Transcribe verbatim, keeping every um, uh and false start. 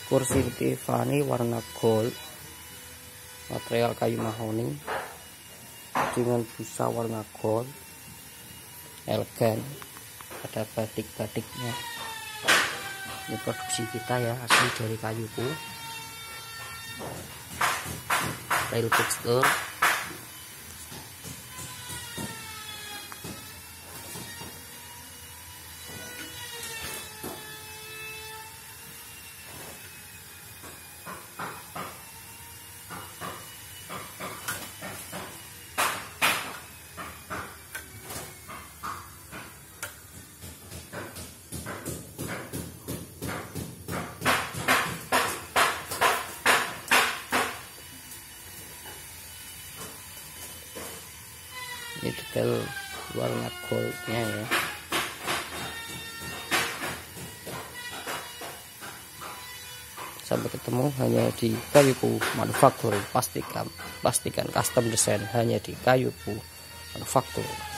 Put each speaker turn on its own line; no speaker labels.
kursi Tiffani warna gold, material kayu mahoni dengan busa warna gold, elegan, ada batik-batiknya. Ini produksi kita ya, asli dari kayuku. Rail tekstur, ini detail warna goldnya ya. Sampai ketemu hanya di Kayuku Manufaktur. Pastikan pastikan custom design hanya di Kayuku Manufaktur.